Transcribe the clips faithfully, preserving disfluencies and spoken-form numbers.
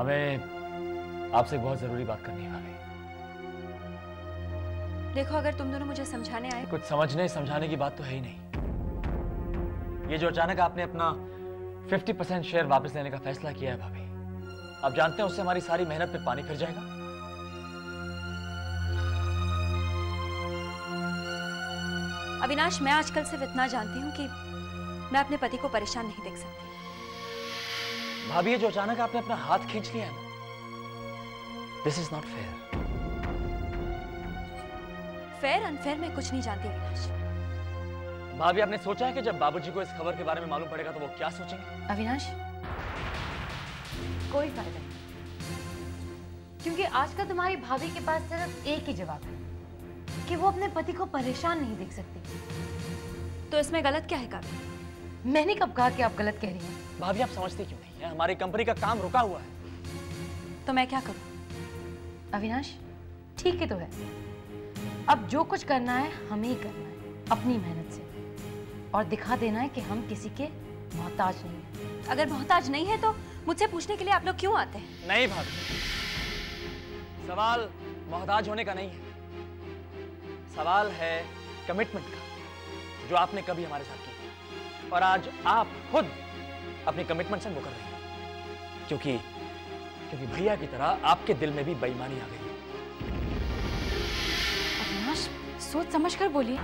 हमें आपसे एक बहुत जरूरी बात करनी है भाभी। देखो, अगर तुम दोनों मुझे समझाने आए। कुछ समझने समझाने की बात तो है ही नहीं। ये जो अचानक आपने अपना पचास परसेंट शेयर वापस लेने का फैसला किया है भाभी, आप जानते हैं उससे हमारी सारी मेहनत पे पानी फिर जाएगा। अविनाश, मैं आजकल सिर्फ इतना जानती हूँ कि मैं अपने पति को परेशान नहीं देख सकती। भाभी, ये जो अचानक आपने अपना हाथ खींच लिया है ना, this is not fair. Fair unfair मैं कुछ नहीं जानती अविनाश। भाभी, आपने सोचा है कि जब बाबूजी को इस खबर के बारे में मालूम पड़ेगा तो वो क्या सोचेंगे? अविनाश, कोई फायदा नहीं, क्योंकि आजकल तुम्हारी भाभी के पास सिर्फ एक ही जवाब है कि वो अपने पति को परेशान नहीं देख सकती। तो इसमें गलत क्या है काव्या? मैंने कब कहा कि आप गलत कह रही हैं? भाभी, आप समझती क्यों नहीं है? हमारी कंपनी का काम रुका हुआ है। तो मैं क्या करूं? अविनाश, ठीक ही तो है। अब जो कुछ करना है हमें ही करना है, अपनी मेहनत से, और दिखा देना है कि हम किसी के मोहताज नहीं हैं। अगर मोहताज नहीं है तो मुझसे पूछने के लिए आप लोग क्यों आते हैं? नहीं भाभी, सवाल मोहताज होने का नहीं है, सवाल है कमिटमेंट का, जो आपने कभी हमारे साथ की और आज आप खुद अपनी कमिटमेंट से मुकर रहे हैं, क्योंकि क्योंकि भैया की तरह आपके दिल में भी बेईमानी आ गई है। अविनाश, सोच समझ कर बोलिए।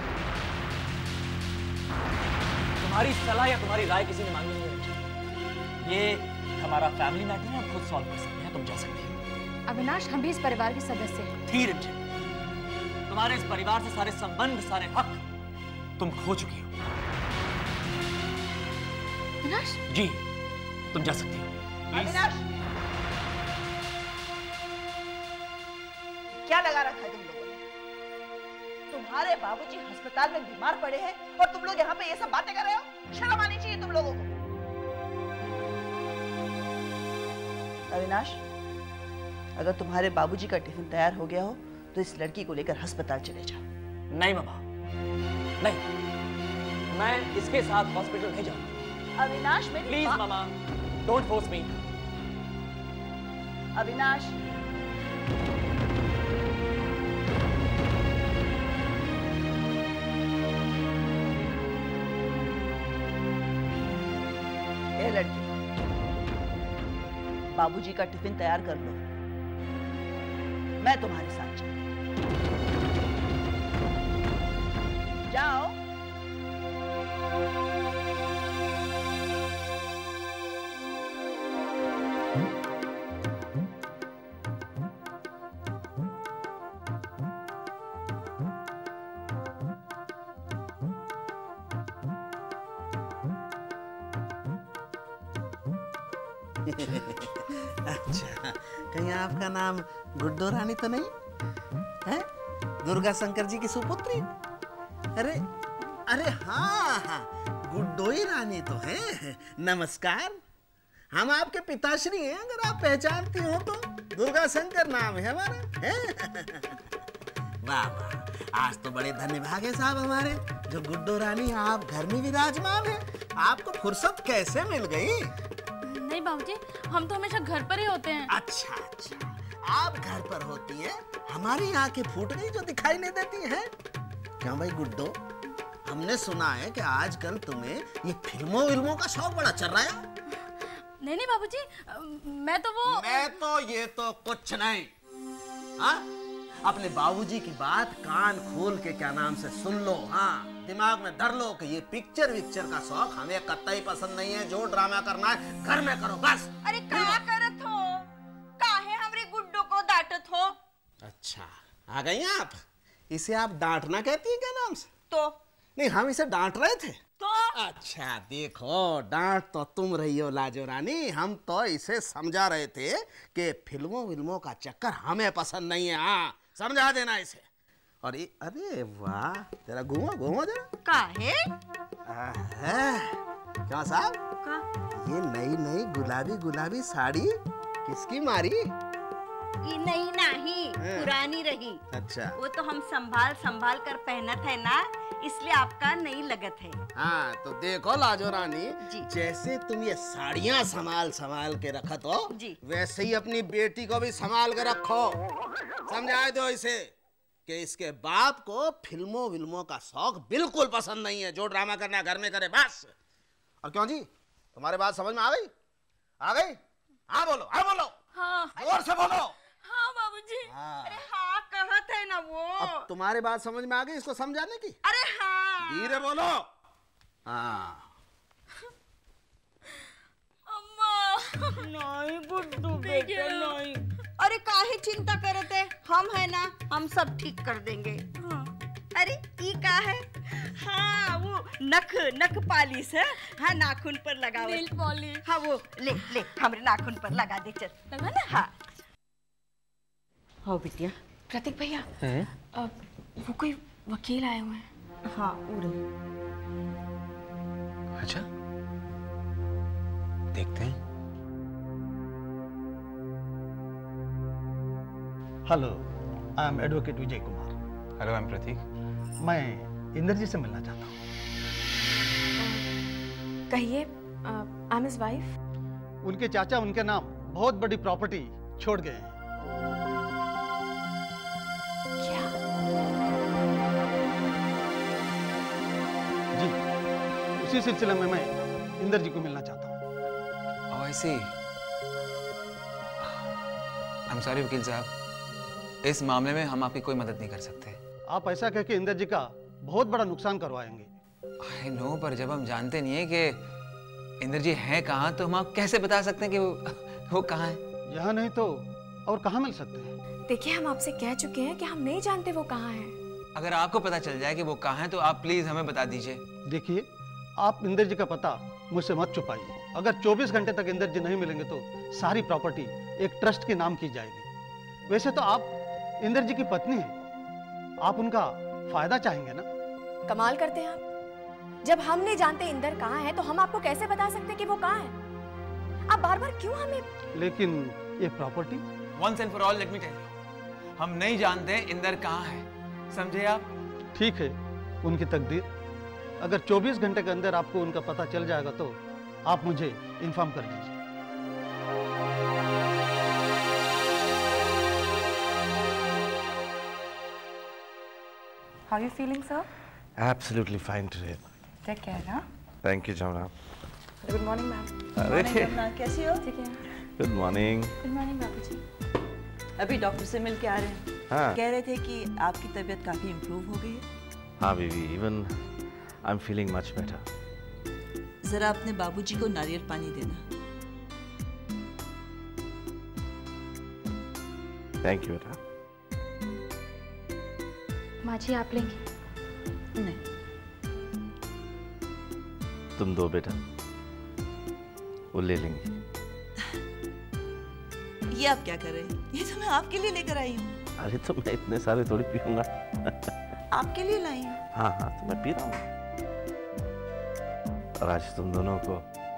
तुम्हारी सलाह या तुम्हारी राय किसी ने मांगी नहीं है। ये हमारा फैमिली मैटर है, हम खुद सॉल्व कर सकते हैं, तुम जा सकते हो। अविनाश, हम भी इस परिवार के सदस्य हैं। धीरज, तुम्हारे इस परिवार से सारे संबंध, सारे हक तुम खो चुकी हो। अविनाश जी, तुम जा सकती हो। अविनाश, क्या लगा रखा है तुम लोगों ने? तुम्हारे बाबूजी अस्पताल में बीमार पड़े हैं और तुम लोग यहाँ पे ये सब बातें कर रहे हो? शर्म आनी चाहिए तुम लोगों को। अविनाश, अगर तुम्हारे बाबूजी का टिफिन तैयार हो गया हो तो इस लड़की को लेकर अस्पताल चले जाओ। नहीं मामा, नहीं, मैं इसके साथ हॉस्पिटल नहीं जाऊंगा। अविनाश, मेरी प्लीज मामा, डोंट फोर्स मी। अविनाश, ए लड़की, बाबूजी का टिफिन तैयार कर लो, मैं तुम्हारे साथ चलती हूं। जाओ। अच्छा, कहीं आपका नाम गुड्डो रानी तो नहीं है? दुर्गा शंकर जी की सुपुत्री? अरे अरे हाँ हाँ, गुड्डोई रानी तो है। नमस्कार, हम आपके पिताश्री हैं, अगर आप पहचानती हो तो। दुर्गा शंकर नाम है हमारा। वाह वाह, आज तो बड़े धन्यभागे साहब हमारे, जो गुड्डो रानी आप घर में विराजमान है। आपको फुर्सत कैसे मिल गई? नहीं बाबूजी, हम तो हमेशा घर पर ही होते हैं। अच्छा अच्छा, आप घर पर होती हैं, हमारी आंखें फूट गई जो दिखाई नहीं देती हैं। क्या भाई गुड्डो, हमने सुना है कि आजकल तुम्हें ये फिल्मों विल्मों का शौक बड़ा चल रहा है। नहीं नहीं बाबूजी, मैं तो वो मैं तो ये तो कुछ नहीं। हाँ, अपने बाबूजी की बात कान खोल के क्या नाम से सुन लो। हाँ, दिमाग में धर लो कि ये पिक्चर विक्चर का शौक हमें कतई पसंद नहीं है। जो ड्रामा करना है घर में करो बस। अरे क्या करत हो? काहे हमरे गुड्डो को डांटत हो? अच्छा, आ गई आप? इसे आप डांटना कहती है क्या नाम से? तो नहीं, हम इसे डांट रहे थे। तो अच्छा देखो, डांट तो तुम रही हो लाजो रानी, हम तो इसे समझा रहे थे कि फिल्मों विल्मों का चक्कर हमें पसंद नहीं है। हाँ, समझा देना इसे। और ये, अरे वाह, जरा घूमो घूमो जरा। काहे? क्या साहब, ये नई नई गुलाबी गुलाबी साड़ी किसकी मारी? ये नहीं नहीं हाँ। पुरानी रही। अच्छा। वो तो हम संभाल संभाल कर पहनत है ना, इसलिए आपका नहीं लगत है। हाँ तो देखो लाजो रानी जी। जैसे तुम ये साड़ियाँ संभाल संभाल के रखत हो जी। वैसे ही अपनी बेटी को भी संभाल के रखो। समझाए दो इसे कि इसके बाप को फिल्मों विल्मों का शौक बिल्कुल पसंद नहीं है, जो ड्रामा करना घर में करे बस। और क्यों जी, तुम्हारे बात समझ में आ गई? आ गई? हाँ बोलो, हाँ बोलो, हाँ जोर से बोलो। हाँ बाबूजी। हाँ। अरे हाँ कहत है ना वो। अब तुम्हारी बात समझ में आ गई इसको समझाने की? अरे हाँ। धीरे बोलो। हाँ। अम्मा। नहीं गुड्डू बेटा नहीं। अरे काहे चिंता करते, हम है ना, हम सब ठीक कर देंगे। हाँ। अरे ये का है? हाँ वो नख नख पालिश है। हाँ नाखून पर लगाओ। Nail polish. हाँ वो ले ले हमारे नाखून पर लगा दे, चल लगा ना। हाँ हाँ बिटिया। प्रतीक भैया, अब वो कोई वकील आए हुए हैं। हाँ उड़े। अच्छा देखते हैं। Hello, I am advocate Vijay Kumar. Hello, I am Prateek. मैं इंदर जी से मिलना चाहता हूँ। कहिए, आई एम हिज वाइफ। उनके चाचा उनके नाम बहुत बड़ी प्रॉपर्टी छोड़ गए हैं। क्या? जी, उसी सिलसिले में मैं इंदर जी को मिलना चाहता हूँ। Oh, I see. I'm sorry वकील साहब, इस मामले में हम आपकी कोई मदद नहीं कर सकते। आप ऐसा कह के इंदर जी का बहुत बड़ा नुकसान करवाएंगे। I know, पर जब हम जानते नहीं है कि इंदर जी हैं कहाँ, तो हम आप कैसे बता सकते हैं कि वो, वो कहाँ है? यहाँ नहीं तो और कहाँ मिल सकते हैं? देखिए, हम आपसे कह चुके हैं कि हम नहीं जानते वो कहाँ हैं। अगर आपको पता चल जाए कि वो कहाँ है तो आप प्लीज हमें बता दीजिए। देखिए, आप इंदर जी का पता मुझसे मत छुपाइए। अगर चौबीस घंटे तक इंदर जी नहीं मिलेंगे तो सारी प्रॉपर्टी एक ट्रस्ट के नाम की जाएगी। वैसे तो आप इंदर जी की पत्नी हैं, आप उनका फायदा चाहेंगे ना? कमाल करते हैं आप। जब हम नहीं जानते इंदर कहाँ है तो हम आपको कैसे बता सकते हैं कि वो कहाँ है? आप बार बार क्यों हमें? लेकिन ये property Once and for all, let me tell you, हम नहीं जानते इंदर कहाँ है, समझे आप? ठीक है, उनकी तकदीर। अगर चौबीस घंटे के अंदर आपको उनका पता चल जाएगा तो आप मुझे इन्फॉर्म कर दीजिए। How are you feeling, sir? Absolutely fine today. Take care, huh? Thank you, Jamna. Good morning, ma'am. अरे कैसी हो? ठीक है। Good morning. Good morning, बाबूजी। अभी डॉक्टर से मिल के आ रहे हैं। हाँ कह रहे थे कि आपकी तबीयत काफी इम्प्रूव हो गई है। हाँ बीवी, even I'm feeling much better. जरा अपने बाबूजी को नारियल पानी देना। Thank you बेटा। माँ जी, आप लेंगे? नहीं। तुम दो बेटा, वो ले लेंगे। ये आप क्या कर रहे हैं? ये तो मैं आपके लिए लेकर आई हूँ। अरे तो मैं इतने सारे थोड़ी पीऊंगा। आपके लिए लाई हूँ। हाँ हाँ तो मैं पी रहा हूँ। और आज तुम दोनों को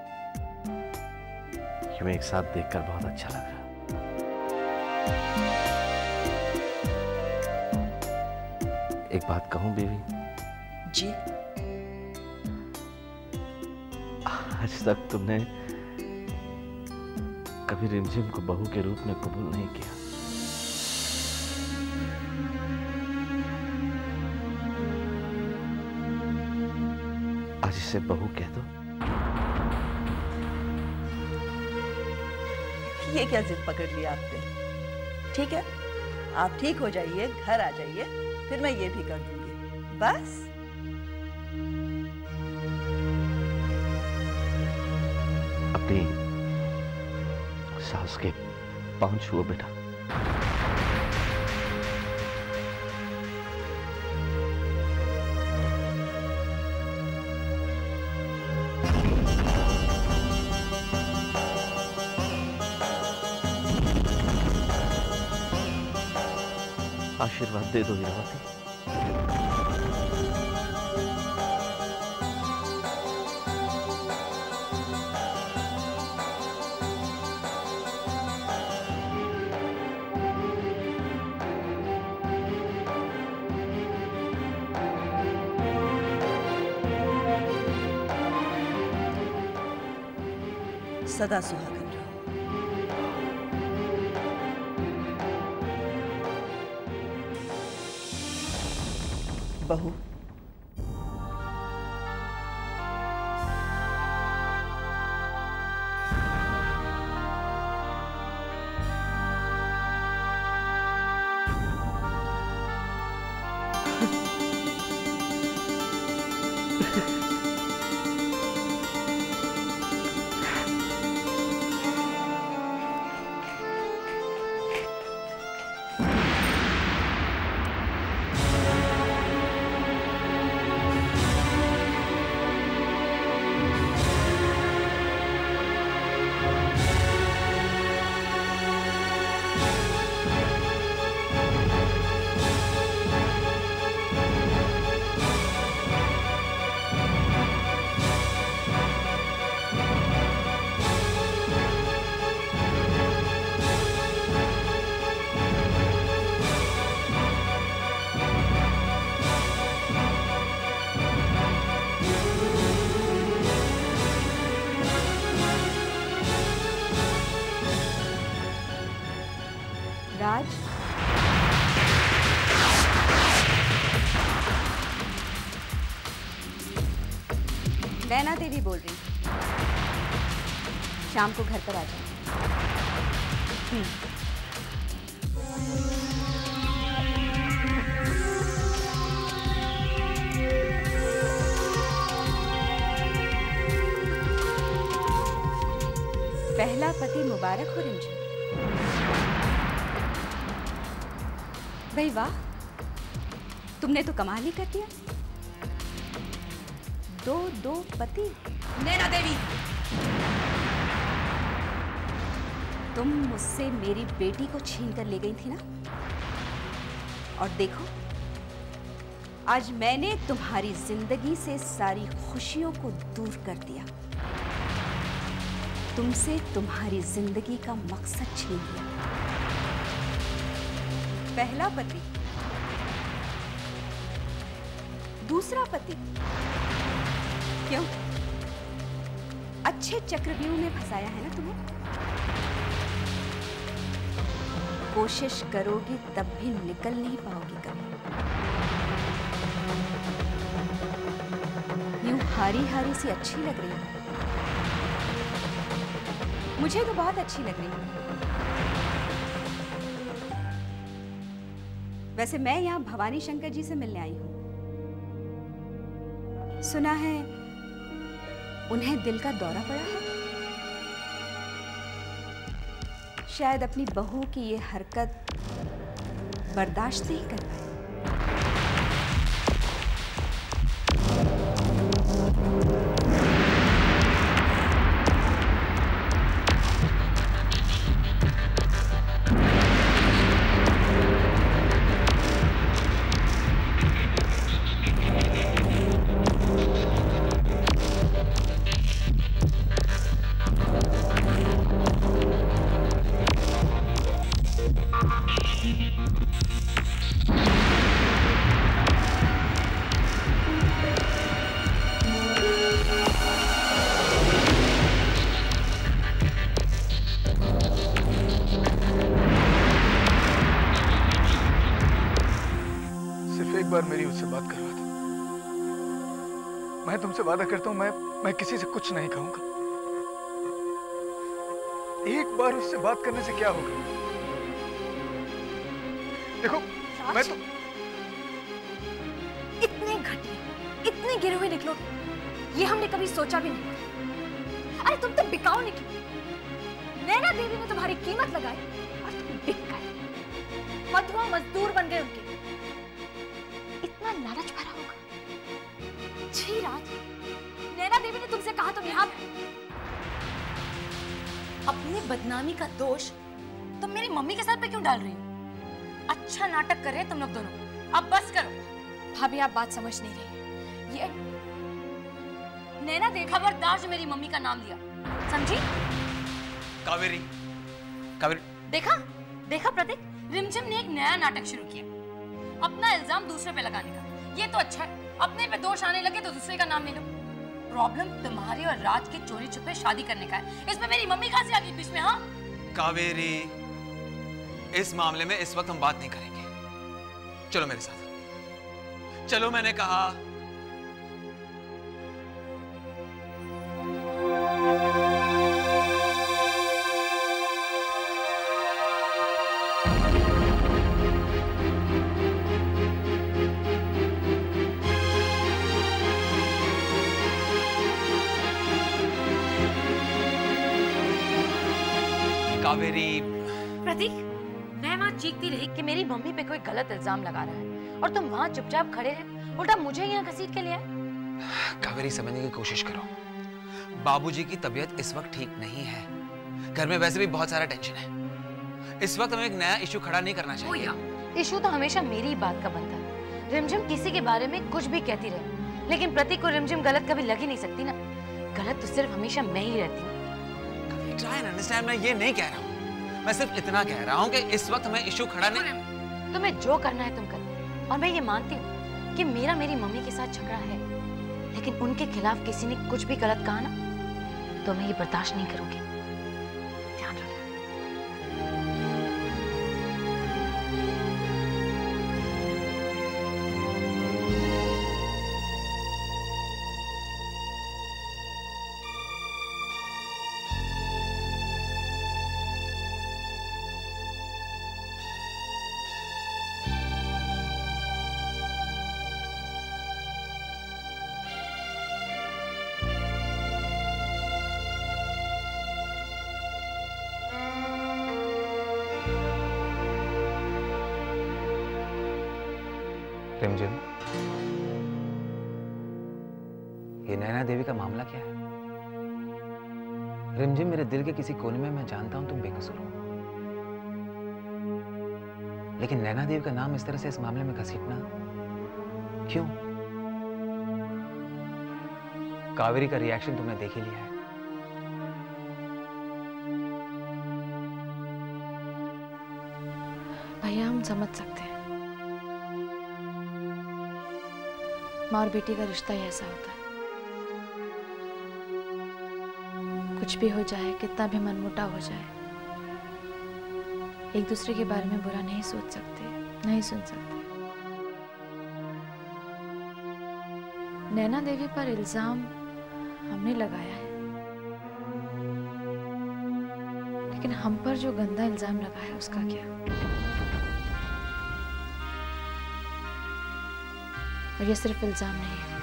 यूं एक साथ देखकर बहुत अच्छा लग रहा। एक बात कहूँ बीवी? जी। आज तक तुमने कभी रिमझिम को बहू के रूप में कबूल नहीं किया। आज इसे बहू कह दो। ये क्या जिद पकड़ लिया आपने? ठीक है, आप ठीक हो जाइए, घर आ जाइए, फिर मैं ये भी कर दूंगी। बस अपनी सास के पांव छुओ बेटा। आशीर्वाद दे दो हीरावती। सदा सुहागन रहो। बहू, राज, नैना देवी बोल रही हूँ। शाम को घर पर आ जाओ। पहला पति मुबारक हो रिमझिम। भाई वाह, तुमने तो कमाल ही कर दिया। दो दो पति। नैना देवी, तुम मुझसे मेरी बेटी को छीन कर ले गई थी ना, और देखो आज मैंने तुम्हारी जिंदगी से सारी खुशियों को दूर कर दिया। तुमसे तुम्हारी जिंदगी का मकसद छीन लिया। पहला पति, दूसरा पति। क्यों? अच्छे चक्रव्यूह में फंसाया है ना तुम्हें? कोशिश करोगी तब भी निकल नहीं पाओगी कभी। यूं हारी हारी सी अच्छी लग रही है। मुझे तो बहुत अच्छी लग रही है। वैसे मैं यहाँ भवानी शंकर जी से मिलने आई हूँ। सुना है उन्हें दिल का दौरा पड़ा है। शायद अपनी बहू की ये हरकत बर्दाश्त नहीं कर पाए। एक बार मेरी उससे बात करवा दो। मैं तुमसे वादा करता हूं, मैं मैं किसी से कुछ नहीं कहूंगा। एक बार उससे बात करने से क्या होगा? देखो मैं तो इतने घटिया, इतने गिरे हुए निकलोगे, ये हमने कभी सोचा भी नहीं। अरे तुम तो बिकाऊ निकली। नैना देवी ने तुम्हारी कीमत लगाई और तुम बिक गए। मधुआ मजदूर बन गए उनके। इतना लालच भरा होगा। छी राज, नैना देवी ने तुमसे कहा तुम यहाँ अपनी बदनामी का दोष तुम मेरी मम्मी के सर पे क्यों डाल रही हो? अच्छा नाटक कर रहे हैं तुम लोग दोनों, अब बस करो। भाभी आप बात समझ नहीं रही। ये नैना देवी, खबरदार जो मेरी मम्मी का नाम लिया, समझी? कावेरी, कावेरी। देखा देखा प्रतीक, रिमझिम ने एक नया नाटक शुरू किया, अपना इल्जाम दूसरे पे लगाने का। ये तो अच्छा है, अपने पे दोष आने लगे तो दूसरे का नाम ले लो। प्रॉब्लम तुम्हारी और राज की चोरी छुपे शादी करने का है। इसमें मेरी मम्मी कहाँ से आ गई बीच में? हाँ कावेरी, इस मामले में इस वक्त हम बात नहीं करेंगे। चलो मेरे साथ, चलो मैंने कहा। कावेरी। प्रतीक, मैं वहां चीखती रही कि मेरी मम्मी पे कोई गलत इल्जाम लगा रहा है और तुम वहां चुपचाप खड़े रहे, उल्टा मुझे यहाँ घसीट के लिया। कावेरी, समझने की कोशिश करो। बाबूजी की तबीयत इस वक्त ठीक नहीं है, घर में वैसे भी बहुत सारा टेंशन है। इस वक्त हमें एक नया इशू खड़ा नहीं करना चाहिए। इशू तो हमेशा मेरी बात का बनता है। रिमझिम किसी के बारे में कुछ भी कहती रहे, लेकिन प्रतीक को रिमझिम गलत कभी लग ही नहीं सकती ना। गलत तो सिर्फ हमेशा मैं ही रहती हूँ। Try and understand, मैं ये नहीं कह रहा हूँ, मैं सिर्फ इतना कह रहा हूँ कि इस वक्त हमें इशू खड़ा नहीं। तुम्हें जो करना है तुम करो, और मैं ये मानती हूँ कि मेरा मेरी मम्मी के साथ झगड़ा है, लेकिन उनके खिलाफ किसी ने कुछ भी गलत कहा ना तो मैं ये बर्दाश्त नहीं करूंगी। ध्यान रखना। रिमझिम, ये नैना देवी का मामला क्या है? रिमझिम, मेरे दिल के किसी कोने में मैं जानता हूं तुम बेकसूर हो, लेकिन नैना देवी का नाम इस तरह से इस मामले में घसीटना क्यों? कावेरी का रिएक्शन तुमने देख ही लिया है। भैया, हम समझ सकते हैं, माँ और बेटी का रिश्ता ही ऐसा होता है। कुछ भी हो जाए, कितना भी मनमुटाव हो जाए, एक दूसरे के बारे में बुरा नहीं सोच सकते, नहीं सुन सकते। नैना देवी पर इल्जाम हमने लगाया है, लेकिन हम पर जो गंदा इल्जाम लगा है उसका क्या? और ये सिर्फ इल्जाम नहीं है,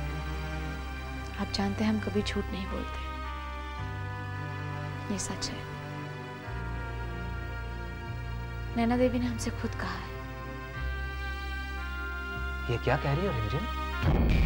आप जानते हैं हम कभी झूठ नहीं बोलते, ये सच है। नैना देवी ने हमसे खुद कहा है। ये क्या कह रही हो रिमझिम?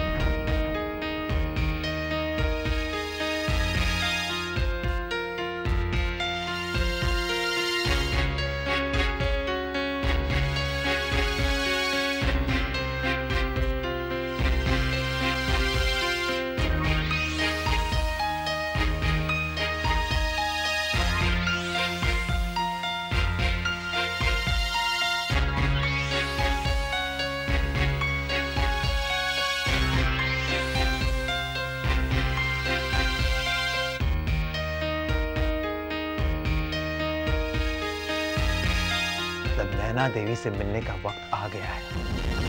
नैना देवी से मिलने का वक्त आ गया है।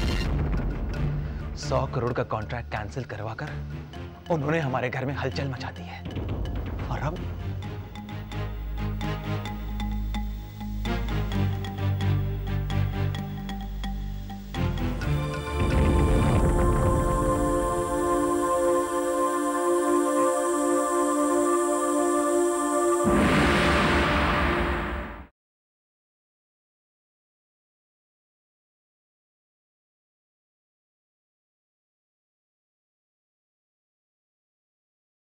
सौ करोड़ का कॉन्ट्रैक्ट कैंसिल करवाकर उन्होंने हमारे घर में हलचल मचा दी है, और अब